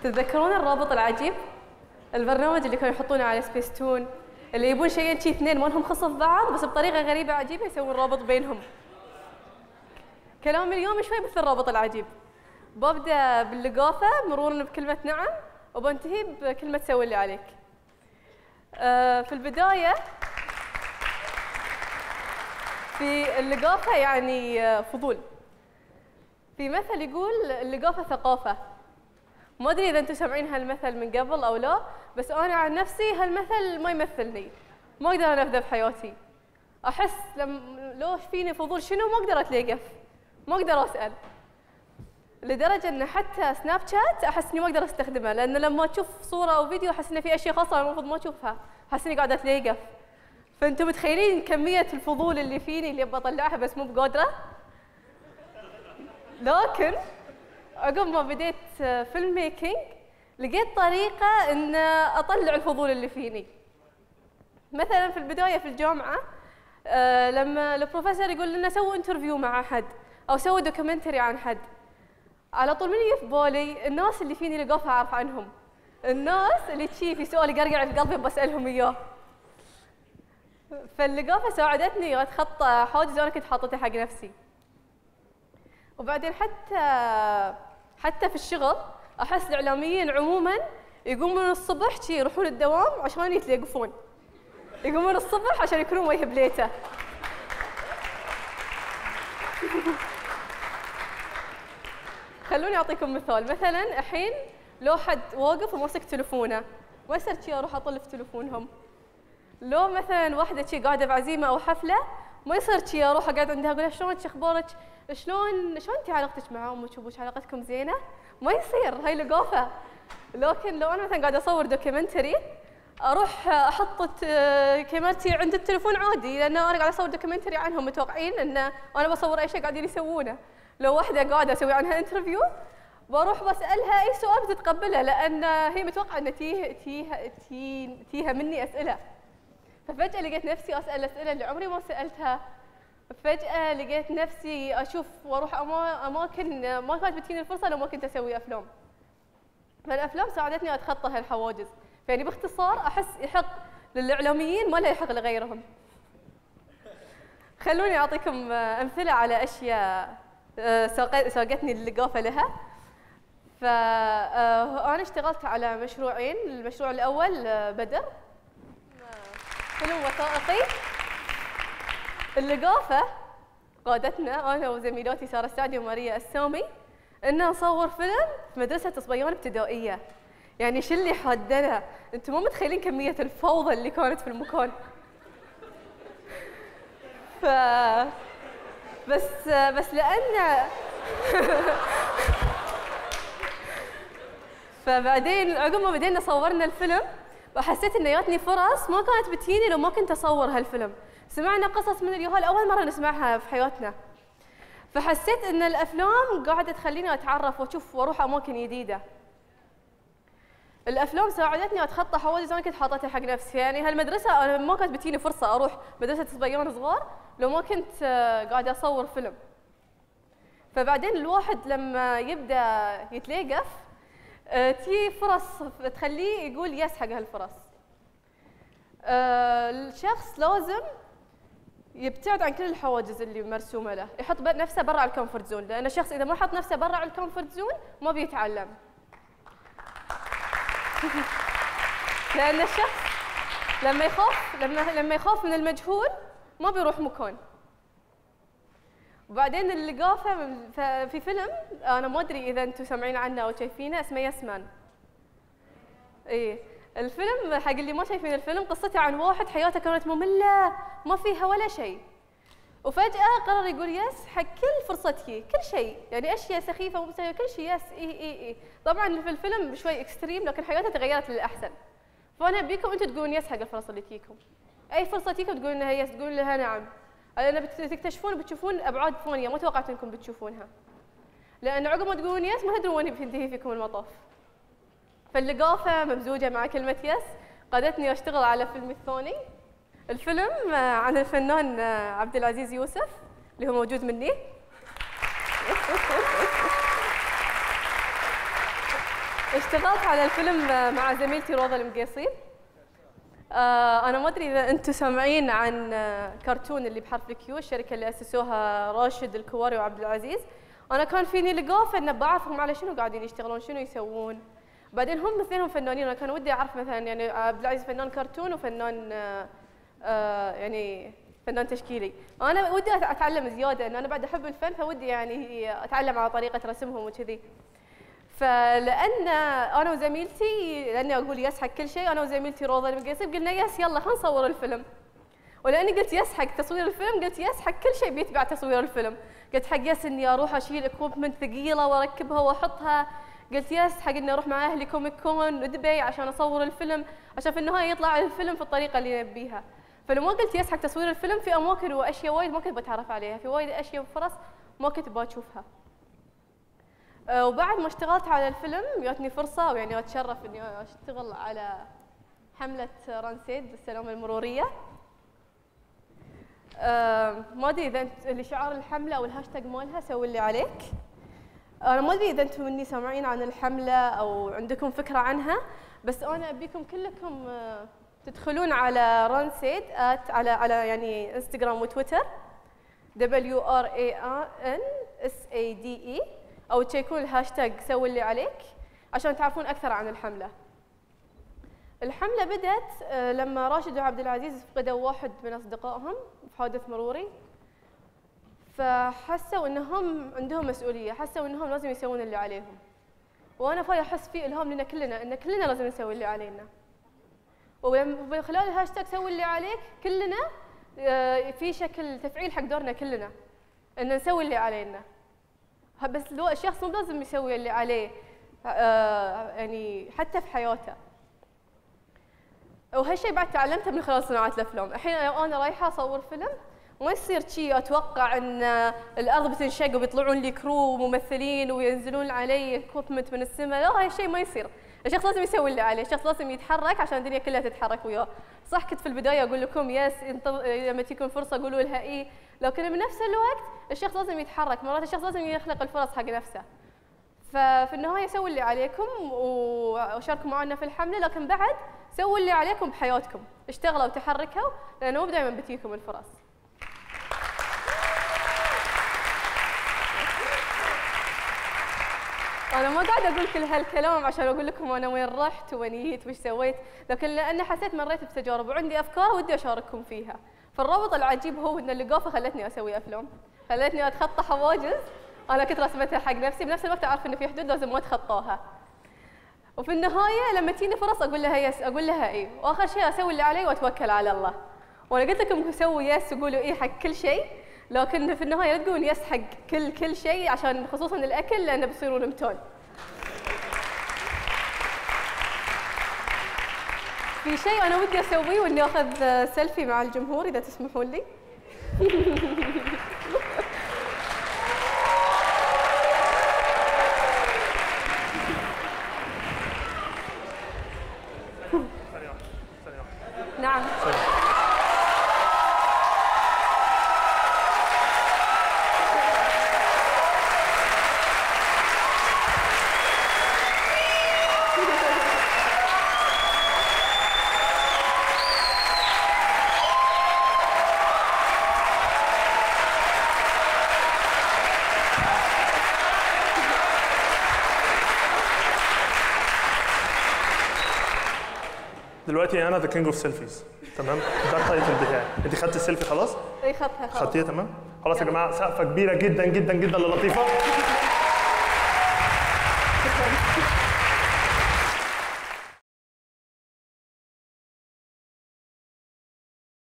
تتذكرون الرابط العجيب؟ البرنامج اللي كانوا يحطونه على سبيس تون، اللي يبون شيئين شي اثنين ما لهم خصة ببعض بس بطريقة غريبة عجيبة يسوون رابط بينهم. كلام اليوم شوي مثل الرابط العجيب. ببدأ باللقافة مرورا بكلمة نعم، وبنتهي بكلمة سوي اللي عليك. في البداية في اللقافة يعني فضول. في مثل يقول اللقافة ثقافة. ما أدري إذا أنتم سامعين هالمثل من قبل أو لا، بس أنا عن نفسي هالمثل ما يمثلني، ما أقدر أنفذه بحياتي. أحس لو فيني فضول شنو ما أقدر أتلقف، ما أقدر أسأل، لدرجة إن حتى سناب شات أحس إني ما أقدر أستخدمه، لأن لما تشوف صورة أو فيديو أحس إن في أشياء خاصة المفروض ما أشوفها، أحس إني قاعدة أتلقف. فأنتم متخيلين كمية الفضول اللي فيني اللي أبغى أطلعها بس مو بقادرة؟ لكن عقب ما بديت فيلم ميكينج لقيت طريقة إن أطلع الفضول اللي فيني. مثلا في البداية في الجامعة لما البروفيسور يقول لنا سووا انترفيو مع حد أو سووا دوكيومنتري عن حد، على طول من يجي في بالي الناس اللي فيني لقافة أعرف عنهم، الناس اللي تشي في سؤال يقرقع في قلبي بسألهم إياه. فاللقافة ساعدتني أتخطى حاجز أنا كنت حاطته حق نفسي. وبعدين حتى في الشغل أحس الإعلاميين عموماً يقومون الصبح شي يروحون الدوام عشان يتلقفون، يقومون الصبح عشان يكونون وجه بليته. خلوني أعطيكم مثال. مثلاً الحين لو حد واقف وماسك تلفونه ما يصير شي أروح أطل في تلفونهم. لو مثلاً واحدة شي قاعدة بعزيمة أو حفلة ما يصير شي أروح أقعد عندها أقول لها شلونك شو أخبارك؟ شلون أنت علاقتك مع أمك وأبوك علاقتكم زينة؟ ما يصير، هاي لقافة. لكن لو أنا مثلاً قاعدة أصور دوكيومنتري أروح أحط كاميرتي عند التليفون عادي، لأن أنا قاعدة أصور دوكيومنتري عنهم متوقعين أن أنا بصور أي شيء قاعدين يسوونه. لو واحدة قاعدة أسوي عنها انترفيو بروح بسألها أي سؤال بتتقبله، لأن هي متوقعة أن تيها مني أسئلة. ففجأة لقيت نفسي أسأل أسئلة اللي عمري ما سألتها. فجأة لقيت نفسي أشوف وأروح أماكن ما كانت بتجيني الفرصة لو ما كنت أسوي أفلام. فالأفلام ساعدتني أتخطى هالحواجز. يعني باختصار أحس يحق للإعلاميين ما لا يحق لغيرهم. خلوني أعطيكم أمثلة على أشياء ساقتني اللقافة لها. فأنا اشتغلت على مشروعين. المشروع الأول بدر، فيلم وثائقي. اللقافة قادتنا أنا وزميلاتي سارة السعدي وماريا السامي إن نصور فيلم في مدرسة صبيان ابتدائية. يعني شو اللي حدنا؟ أنتم مو متخيلين كمية الفوضى اللي كانت في المكان. بس لأن فبعدين عقب ما بدينا صورنا الفيلم وحسيت إنه ياتني فرص ما كانت بتجيني لو ما كنت أصور هالفيلم. سمعنا قصص من اليوهال أول مرة نسمعها في حياتنا، فحسيت إن الأفلام قاعدة تخليني أتعرف وأشوف وأروح أماكن جديدة. الأفلام ساعدتني أتخطى حواجز أنا كنت حاطتها حق نفسي. يعني هالمدرسة أنا ما كانت بتجيني فرصة أروح مدرسة صبيان صغار لو ما كنت قاعدة أصور فيلم. فبعدين الواحد لما يبدأ يتلقف تجي فرص تخليه يقول يس حق هالفرص. الشخص لازم يبتعد عن كل الحواجز اللي مرسومه له، يحط نفسه برا الكومفورت زون، لأن الشخص إذا ما حط نفسه برا الكومفورت زون ما بيتعلم. لأن الشخص لما يخاف من المجهول ما بيروح مكان. وبعدين اللقافة في فيلم أنا ما أدري إذا أنتم سامعين عنه أو شايفينه، اسمه يسمان. إيه الفيلم حق اللي ما شايفين الفيلم قصته عن واحد حياته كانت مملة ما فيها ولا شيء، وفجأة قرر يقول يس حق كل فرصة تجي، كل شيء، يعني أشياء سخيفة ومسوية كل شيء يس. إيه طبعاً في الفيلم شوي إكستريم لكن حياته تغيرت للأحسن. فأنا أبيكم أنتم تقولون يس حق الفرص اللي تجيكم. أي فرصة تجيكم تقولون لها يس، تقولون لها نعم، لأن بتكتشفون وبتشوفون أبعاد ثانية ما توقعت أنكم بتشوفونها. لأن عقب ما تقولون يس ما تدرون وين بينتهي فيكم المطاف. فاللقافة ممزوجة مع كلمة يس قادتني أشتغل على فيلمي الثاني. الفيلم عن الفنان عبد العزيز يوسف اللي هو موجود مني. اشتغلت على الفيلم مع زميلتي روضة المقيصي. أنا ما أدري إذا أنتم سامعين عن كرتون اللي بحرف الكيو، الشركة اللي أسسوها راشد الكواري وعبد العزيز. أنا كان فيني لقاف إن بعرفهم على شنو قاعدين يشتغلون، شنو يسوون. بعدين هم اثنينهم فنانين، أنا كان ودي أعرف مثلا يعني عبد العزيز فنان كرتون وفنان يعني فنان تشكيلي. أنا ودي أتعلم زيادة، إن أنا بعد أحب الفن فودي يعني أتعلم على طريقة رسمهم وكذي. فلأن أنا وزميلتي، لأني أقول يس حق كل شيء، أنا وزميلتي روضة المقيصي قلنا يس يلا خلينا نصور الفيلم. ولأني قلت يس حق تصوير الفيلم، قلت يس حق كل شيء بيتبع تصوير الفيلم. قلت حق يس إني أروح أشيل إكوبمنت ثقيلة وأركبها وأحطها. قلت يس حق إني أروح مع أهلي كوميك كون ودبي عشان أصور الفيلم، عشان في النهاية يطلع الفيلم في الطريقة اللي نبيها. فلما قلت يس حق تصوير الفيلم، في أماكن وأشياء وايد ما كنت بتعرف عليها، في وايد أشياء وفرص ما كنت بشوفها. وبعد ما اشتغلت على الفيلم جاتني فرصة، ويعني أتشرف إني أشتغل على حملة رانسيد السلامة المرورية. ما أدري إذا اللي شعار الحملة أو الهاشتاج مالها سوي اللي عليك. أنا ما أدري إذا أنتم مني سامعين عن الحملة أو عندكم فكرة عنها، بس أنا أبيكم كلكم تدخلون على رانسيد على يعني انستغرام وتويتر WRANSADE، أو تشيكون الهاشتاج سوي اللي عليك عشان تعرفون أكثر عن الحملة. الحملة بدأت لما راشد وعبد العزيز فقدوا واحد من أصدقائهم في حادث مروري، فحسوا إنهم عندهم مسؤولية، حسوا إنهم لازم يسوون اللي عليهم. وأنا فاي أحس فيه إلهام لنا كلنا، إن كلنا لازم نسوي اللي علينا. ومن خلال الهاشتاج سوي اللي عليك كلنا في شكل تفعيل حق دورنا كلنا، إن نسوي اللي علينا. بس لو الشخص مو لازم يسوي اللي عليه يعني حتى في حياته. وهالشيء بعد تعلمته من خلال صناعة الأفلام. الحين أنا رايحة أصور فيلم، ما يصير شيء أتوقع إن الأرض بتنشق وبيطلعون لي كرو وممثلين وينزلون علي كوبمنت من السماء. لا، هاي الشيء ما يصير. الشخص لازم يسوي اللي عليه، الشخص لازم يتحرك عشان الدنيا كلها تتحرك وياه. صح كنت في البداية أقول لكم يس لما تكون فرصة قولوا لها إيه، لكن بنفس الوقت الشخص لازم يتحرك، مرات الشخص لازم يخلق الفرص حق نفسه. ففي النهاية سووا اللي عليكم وشاركوا معنا في الحملة، لكن بعد سووا اللي عليكم بحياتكم، اشتغلوا وتحركوا، لأنه مو دائما بتجيكم الفرص. أنا ما قاعدة أقول كل هالكلام عشان أقول لكم أنا وين رحت وين جيت وش سويت، لكن لأن حسيت مريت بتجارب وعندي أفكار ودي أشارككم فيها. فالرابط العجيب هو إن اللقافة خلتني أسوي أفلام، خلتني أتخطى حواجز أنا كنت رسمتها حق نفسي، بنفس الوقت أعرف إن في حدود لازم ما أتخطاها. وفي النهاية لما تجيني فرص أقول لها يس، أقول لها إيه، وآخر شيء أسوي اللي علي وأتوكل على الله. وأنا قلت لكم سووا يس وقولوا إيه حق كل شيء، لكن في النهاية لا تقولون يس حق كل شيء، عشان خصوصاً الأكل لأنه بيصيرون متون. في شيء أنا ودي أسويه، وإني آخذ سيلفي مع الجمهور إذا تسمحون لي. نعم. دلوقتي انا ذا كينج اوف سيلفيز، تمام؟ ده التايتل بتاعي. انت خدت السيلفي خلاص؟ اي خدتها خلاص. خدتيها تمام؟ خلاص يا جماعه، سقفه كبيره جدا جدا جدا للطيفه.